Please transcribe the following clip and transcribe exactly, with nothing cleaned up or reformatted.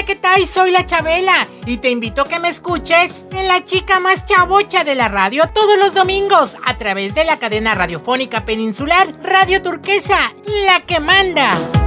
Hola, ¿qué tal? Soy la Chabela y te invito a que me escuches en La Chica Más Chavocha de la radio todos los domingos a través de la cadena radiofónica peninsular Radio Turquesa, la que manda.